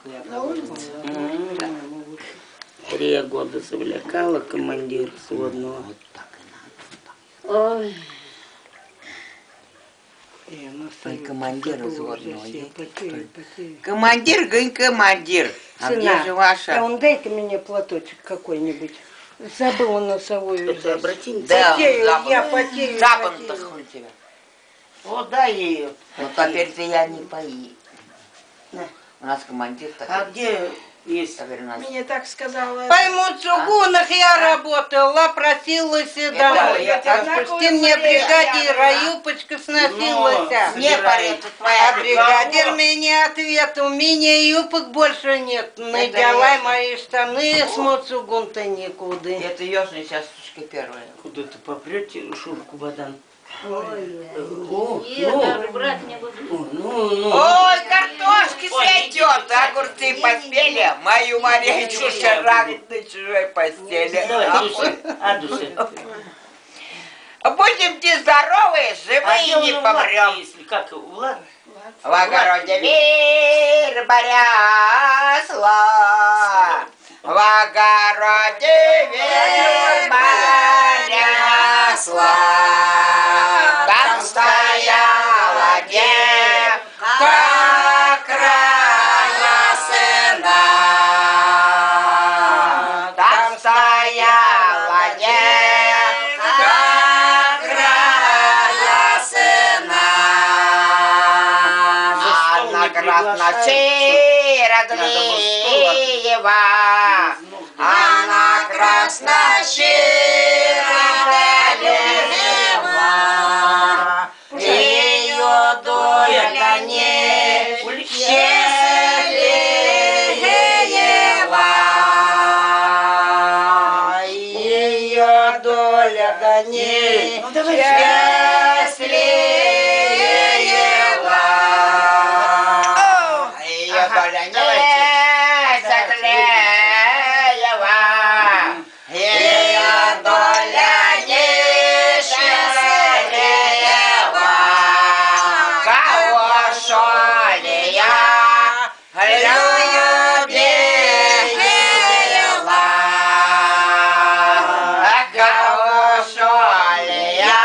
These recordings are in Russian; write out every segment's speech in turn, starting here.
я проводила. Да. 3 года завлекала командир сводного. Вот так и надо. Ой. Ой, командир взводного. Потею. Командир, говорит, командир. А где же ваша? Он дай-ка мне платочек какой-нибудь. Забыла носовую взять. Обратим. Да, я потею. запан-то у тебя. О, дай ее. Ну, теперь-то я не пои. На. У нас командир такой. А где есть? Теперь у нас... Мне так сказала. Пойму, чугунах я работала, просилась домой. Отпусти мне бригадира, юбочка сносилась. Не порядок твоя. А бригадир мне ответ, у меня юбок больше нет. Надевай мои штаны, смоцугун-то никуда. Это ёжная часточка первая. Куда-то попрете шурку водан? Даже брать не буду. Ой, картошки сойдет, огурцы поспели, мою Маречку шарагут на чужой постели. Адусы. Будемте здоровы, живые не помрем. Как, Влад? В огороде вербарясла, в огороде вербарясла, там стояла девка красная, там стояла девка красная, красночера Длеева, она красночера Длеева, ее доля несчастливева, ее доля несчастливева. Ее доля несчастливева, ее доля несчастливева. Кого шоли я любила, кого шоли я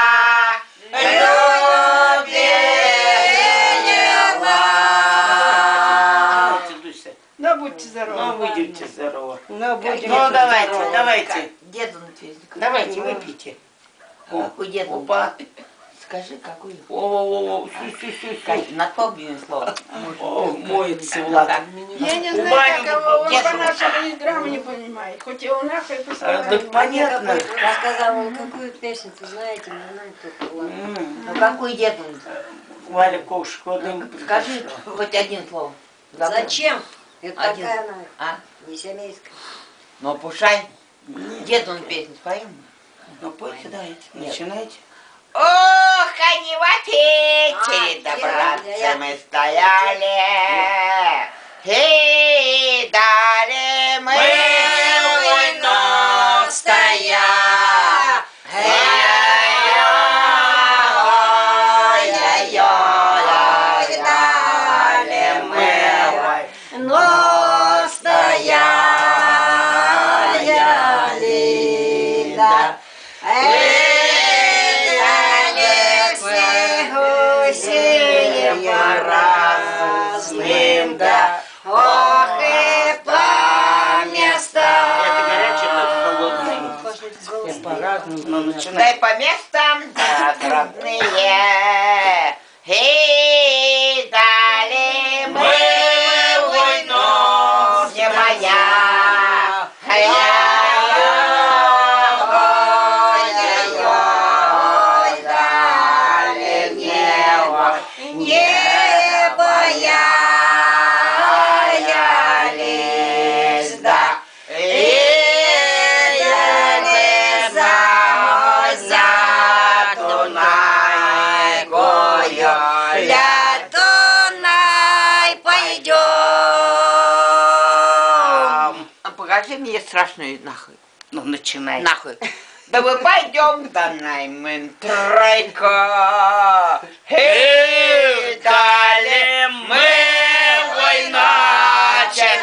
любила. Да будьте здоровы. Ну, будете здоровы. Ну, давайте. Деду написано. Давайте, выпейте. Какой дед? Опа. Скажи, какой? О, На то блин слово. моется Влад. Я не У знаю, Бани как его, он дед по-нашему ни грамма не понимает. Хоть и он нахуй Да посылает. понятно. Рассказал он, какую песню, знаете, не знаю, только ладно. Ну какой дед он? Валя Ковшикова. Скажи хоть один слово. Забыл. Зачем? Это Один. такая она, А? не семейская. Ну пушай. Дед он песню споем. Ну, пойте, давайте. Начинайте. Ох, они в Питере, да, братцы, мы стояли, и дали мы войну стоя. Ой-ой-ой, дали мы войну стояли, да. По-разным, да, ох и по местам. Это горячее, это холодное. По-разному, но начинайте. Дай по местам, да, родные, и дали мы войну, не моя, ой-ой-ой, дали мне не боялись, да, и дали за Дунайкою, ля Дунай пойдем. Покажи мне страшную нахуй. Ну, начинай. Нахуй. Да мы пойдем, Дунай, мы тройка. И дали мы война.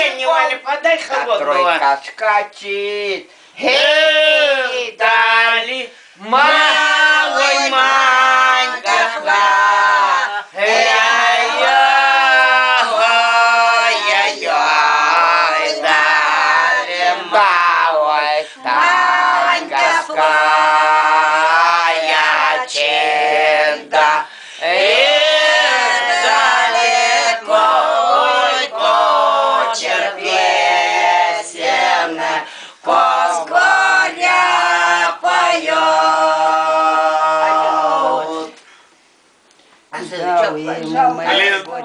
не Валя, подай холодного. Тройка скачет. Эй, дали, малой манька, ой-ой-ой, дали, малой танька, чеда, далеко, ой, кочер песен, Поскоря поет. А что, ты что, плачешь? Жалко. Алина,